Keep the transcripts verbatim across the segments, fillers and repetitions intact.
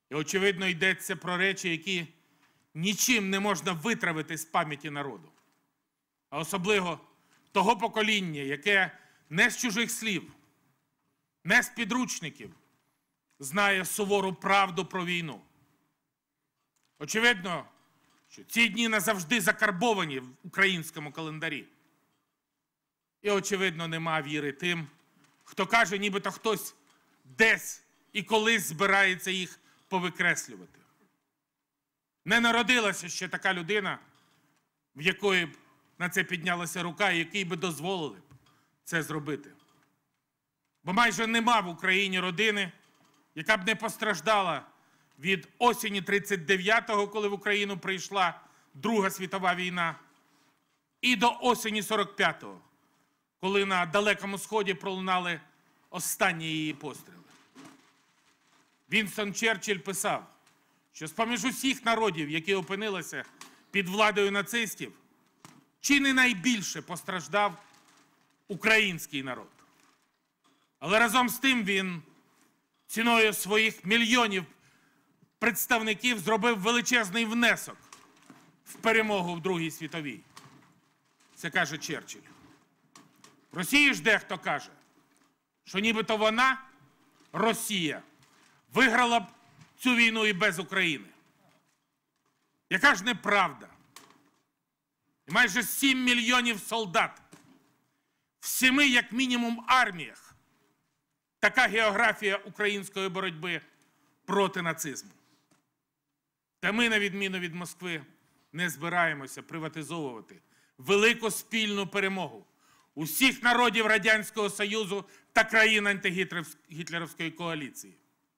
І, очевидно, йдеться про речі, які нічим не можна витравити з пам'яті народу. А особливо того покоління, яке не з чужих слів, не з підручників знає сувору правду про війну. Очевидно, що ці дні назавжди закарбовані в українському календарі. І, очевидно, нема віри тим, хто каже, нібито хтось десь і колись збирається їх повикреслювати. Не народилася ще така людина, в якої б на це піднялася рука, і якій би дозволили б це зробити. Бо майже нема в Україні родини, яка б не постраждала від осені тридцять дев'ятого, коли в Україну прийшла Друга світова війна, і до осені сорок п'ятого, коли на Далекому Сході пролунали останні її постріли. Вінстон Черчилль писав, що з-поміж усіх народів, які опинилися під владою нацистів, чи не найбільше постраждав український народ. Але разом з тим він ціною своїх мільйонів представників зробив величезний внесок в перемогу в Другій світовій. Це каже Черчилль. В Росії ж дехто каже, що нібито вона, Росія, виграла б цю війну і без України. Яка ж неправда? І майже сім мільйонів солдат в семи, як мінімум, арміях. Така географія української боротьби проти нацизму. Та ми, на відміну від Москви, не збираємося приватизовувати велику спільну перемогу усіх народів Радянського Союзу та країн антигітлерівської коаліції.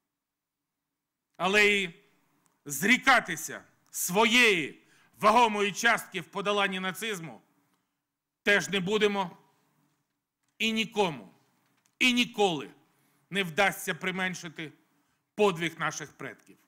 Але і зрікатися своєї вагомої частки в подоланні нацизму теж не будемо, і нікому, і ніколи не вдасться применшити подвиг наших предків.